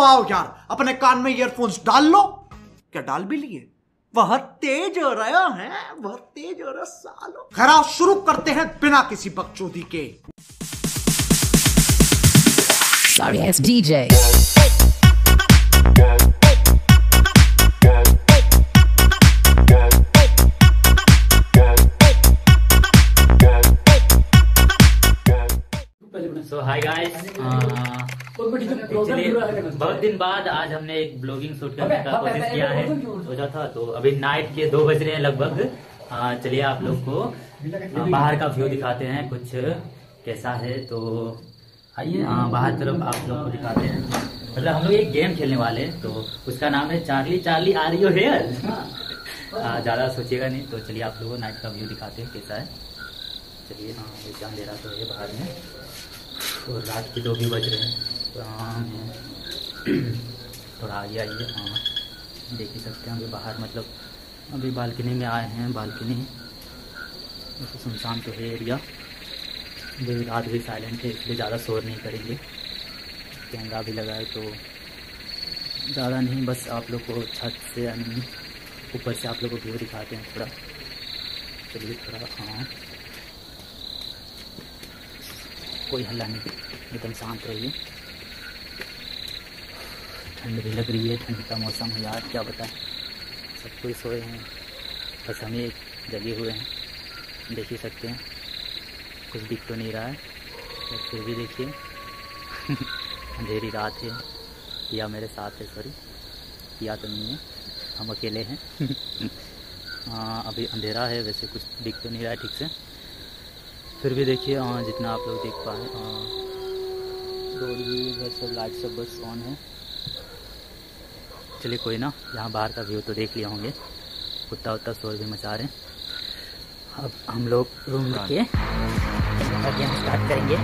आओ यार, अपने कान में ईयरफोन्स डाल लो। क्या डाल भी लिए? वह तेज हो रहा है, वह तेज हो रहा सालो। खैर शुरू करते हैं बिना किसी बकचोदी के। Sorry ass DJ. So hi guys, बहुत दिन बाद आज हमने एक ब्लॉगिंग शूट करने का कोशिश किया है, सोचा था। तो अभी नाइट के 2 बज रहे हैं लगभग। चलिए आप लोग को बाहर का व्यू दिखाते हैं, कुछ कैसा है। तो आइए बाहर तरफ आप लोग को दिखाते हैं। मतलब हम लोग एक गेम खेलने वाले हैं, तो उसका नाम है Charlie Charlie are you here. ज़्यादा सोचिएगा नहीं। तो चलिए आप लोगों को नाइट का व्यू दिखाते हैं कैसा है। चलिए ये अंधेरा तो है बाहर में, और रात के 2 भी बज रहे हैं। तो थोड़ा आगे आइए। देख ही सकते हैं अभी बाहर, मतलब अभी बालकनी में आए हैं। बालकनी तो सुनसान तो है एरिया, रात भी साइलेंट है, इसलिए ज़्यादा शोर नहीं करेंगे। कैमरा भी लगा है तो ज़्यादा नहीं, बस आप लोग को छत से यानी ऊपर से आप लोग को व्यू दिखाते हैं थोड़ा। चलिए थोड़ा कोई हल्ला नहीं, एकदम शांत रहिए। ठंड भी लग रही है, ठंड का मौसम है यार, क्या बताएं। सब कोई सोए हैं, बस हम एक जगे हुए हैं। देख ही सकते हैं कुछ दिख तो नहीं रहा है, तो फिर भी देखिए अंधेरी रात है। पिया मेरे साथ है, सॉरी पिया तो नहीं है, हम अकेले हैं। अभी अंधेरा है, वैसे कुछ दिख तो नहीं रहा है ठीक से, फिर भी देखिए जितना आप लोग देख पाए। रोड भी सब लाइट सब बस ऑन है। चलिए कोई ना, यहाँ बाहर का व्यू तो देख लिया होंगे। कुत्ता उत्ता शोर भी मचा रहे हैं। अब हम लोग रूम लेके गेम स्टार्ट करेंगे।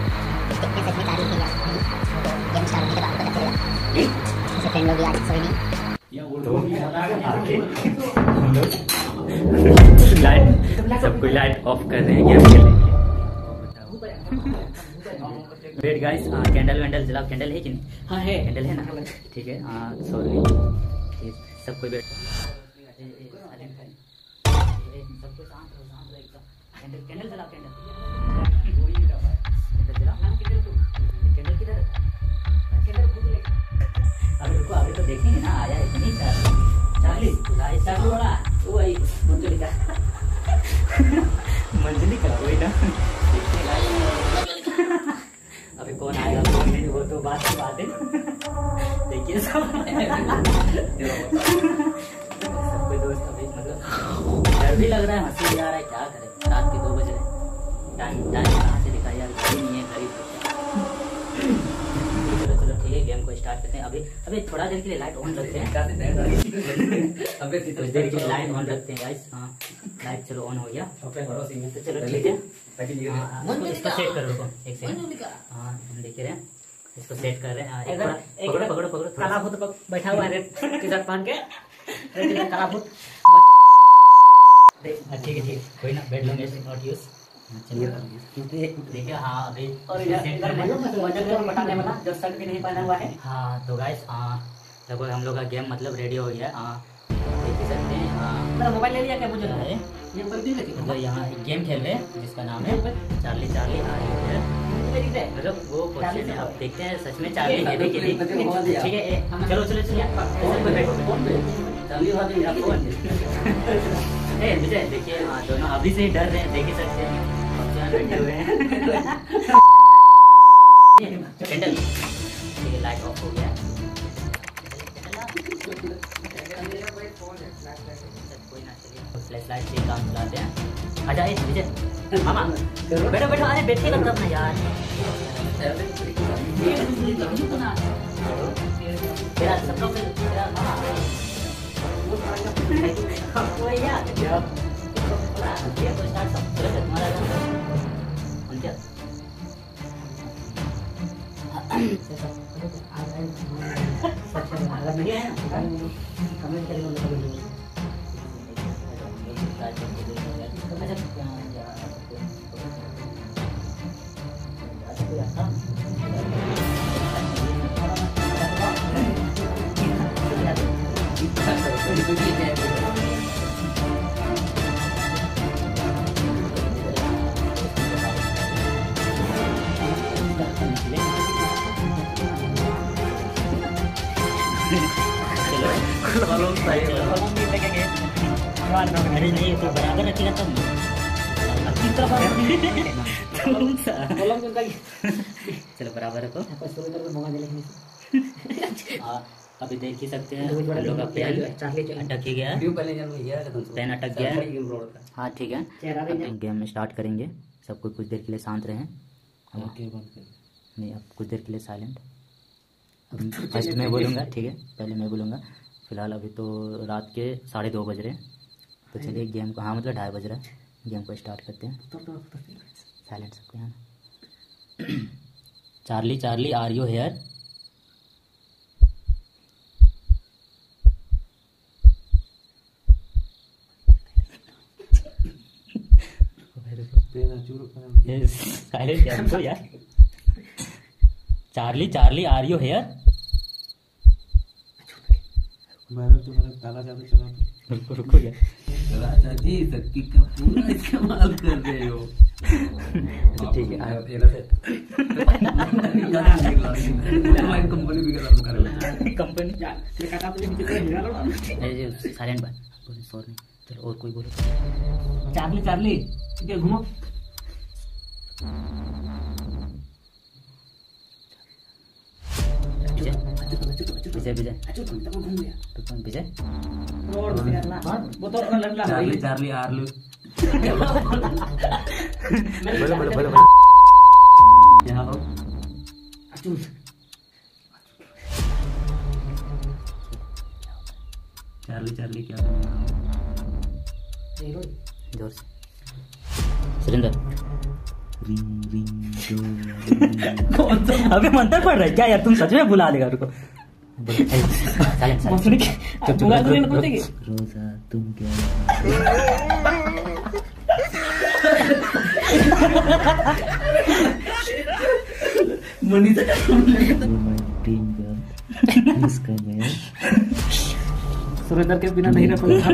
लाइट सब कोई लाइट ऑफ कर रहे हैं गेम खेलने के लिए। वेट गाइस, कैंडल वैंडल जला, कैंडल है कि नहीं? हाँ है, कैंडल है ना, ठीक है। सॉरी सब कोई बैठ, कैंडल जला, कैंडल किधर? अभी रुको, अभी तो देखेंगे ना। आया इतनी चार्ली वाला वो आई मंजली का मंजली का वही ना। अभी कौन आएगा कौन नहीं, वो तो बात की बात है। देखिए सब कोई दोस्त अभी, मतलब डर भी लग रहा है, हंसी भी आ रहा है, क्या करें। रात के 2 बज रहे, टाइम कहाँ से दिखा यार, गाड़ी नहीं है गरीब। चलो ठीक है, गेम को स्टार्ट करते हैं। अभी थोड़ा देर के लिए लाइट ऑन रखते हैं। अभी कुछ देर के लिए लाइट ऑन रखते हैं गाइस। लाइट चलो ऑन हो गया, तो चलो ठीक है। इसको सेट कर लो, एक सेकंड। देख रहे हैं, इसको सेट कर रहे हैं। पकड़ो काला भूत बैठा हुआ है टी-शर्ट पहन के, काला भूत। ठीक है कोई ना, बेड लूंगे नॉट यूज। चलिए देखिए। हाँ अभी जो शर्ट भी नहीं पहना हुआ है। हाँ तो गाइस लगभग हम लोग का गेम मतलब रेडी हो गया है। देख सकते हैं। मोबाइल ले लिया क्या? मुझे मतलब यहाँ एक गेम खेल रहे हैं जिसका नाम है Charlie Charlie are you here. मतलब वो क्वेश्चन है, आप देखते हैं सच में चार्ली है भी कि नहीं। ठीक है चलो विजय देखिए, दोनों अभी से ही डर रहे हैं, देख ही सकते हैं बैठे हुए हैं। कैंडल ठीक है, लाइट ऑफ हो गया। कोई ना, चलिए फ्लैश लाइट से काम चलाते हैं। अच्छा विजय मामा बैठो, अरे बैठेगा तब ना यार। तेरा सब लोग अरे नहीं तो बराबर रखेगा तब चलो बराबर रखो। अभी देख ही सकते हैं हम लोग का पेन अटक ही गया, पेन अटक गया। हाँ ठीक है, गेम स्टार्ट करेंगे। सब कुछ देर के लिए शांत रहें। नहीं अब कुछ देर के लिए साइलेंट। फर्स्ट मैं बोलूँगा, ठीक है, पहले मैं बोलूँगा। फिलहाल अभी तो रात के 2:30 बज रहे हैं, तो चलिए गेम को, हाँ मतलब 2:30 बज रहा है, गेम को स्टार्ट करते हैं। साइलेंट सबके यहाँ। Charlie Charlie are you here? Silent यार। Charlie Charlie are you here? रुको यार, राजा जी शक्ति का पूरा इस्तेमाल कर रहे हो। ठीक है कंपनी भी कंपनी साइलेंट बात सॉरी। चलो और कोई बोलो। चार्ली चार्ली ठीक है घूमो। विजय विजय विजय चार्ली चार्ली आर्लू बोलो यहाँ हो। चार्ली चार्ली क्या जोर से सुरेंद्र। अबे मंत्र पढ़ रहा है क्या यार? तुम सच में बुला देगा। रुको रोजा तुम क्या सुरेंद्र के बिना नहीं रह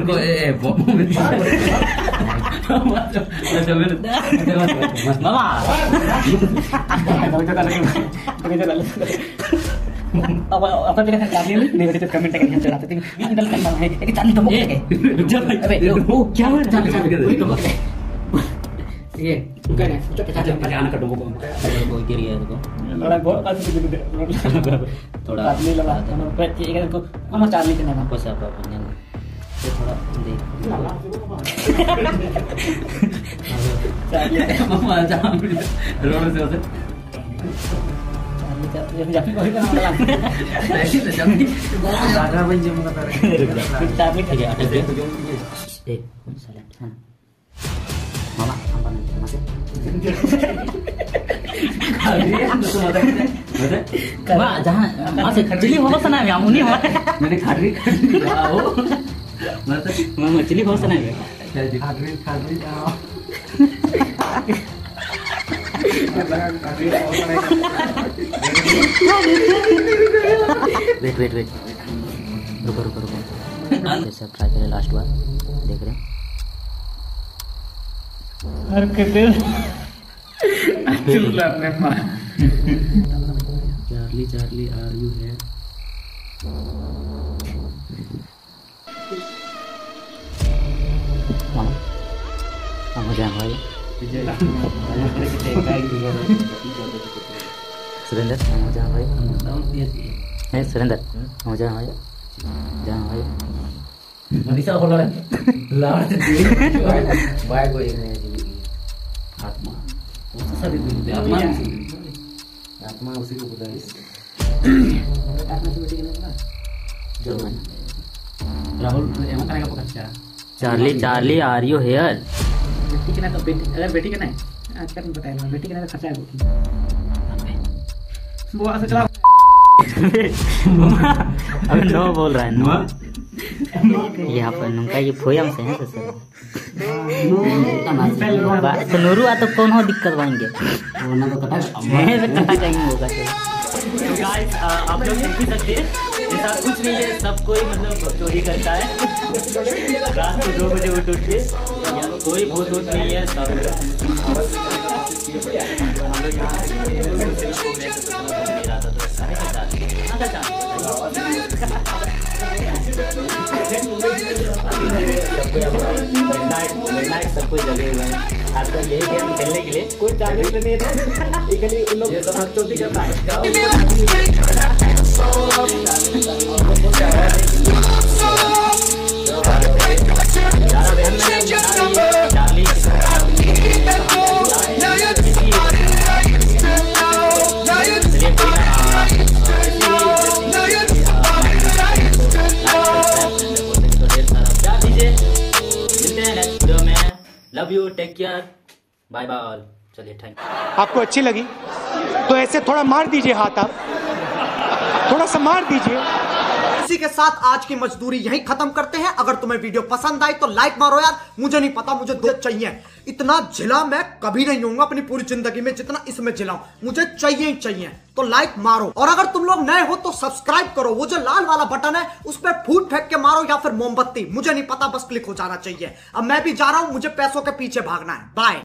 जहाँ चिली हो सना है उन्हीं मैंने खाड़ी मछली हो सना है। वेट वेट वेट रुको रुको रुको सब ट्राई करें लास्ट बार देख रहे हैं। चार्ली चार्ली आर यू है? भाई सुरेंद्र जहाँ भाई है सुरेंद्र जहाँ भाई जहाँ भाई मनीषा हो रहा है लास्ट बाय को एक नहीं आत्मा वो तो सभी आत्मा आत्मा उसी को पता है। राहुल एमन का पकड़ Charlie Charlie are you here? बेटी के ना तो बेटी अगर बेटी के ना आज तक बताया बेटी के ना खर्चा है वो ऐसे चला अब नो बोल रहा है नो। यहाँ पर नुका ये फोयम से है तो सर तो नूरू आ तो कौन हो दिक्कत बनेंगे वरना तो कटा कहीं होगा। गाइस आप लोग देख ही सकते हैं ऐसा कुछ नहीं है, सब कोई मतलब चोरी करता है रात को 2 बजे उठ के। कोई भूत वूत नहीं है, सब हम लोग सब कुछ लगे हुए हैं आजकल यही गेम खेलने के लिए। कोई टारगेट नहीं है उन लोग ये तो हकचोटी करता है। Love you, take care, bye bye all. चलिए थैंक यू। आपको अच्छी लगी तो ऐसे थोड़ा मार दीजिए हाथ, आप थोड़ा सा मार दीजिए। इसी के साथ आज की मजदूरी यहीं खत्म करते हैं। अगर तुम्हें वीडियो पसंद आई तो लाइक मारो यार। मुझे नहीं पता, मुझे दो चाहिए। इतना झिला मैं कभी नहीं होऊंगा अपनी पूरी जिंदगी में जितना इसमें झिलाऊं। मुझे चाहिए ही चाहिए, तो लाइक मारो। और अगर तुम लोग नए हो तो सब्सक्राइब करो। वो जो लाल वाला बटन है उस पर फूट फेंक के मारो या फिर मोमबत्ती, मुझे नहीं पता, बस क्लिक हो जाना चाहिए। अब मैं भी जा रहा हूं, मुझे पैसों के पीछे भागना है। बाय।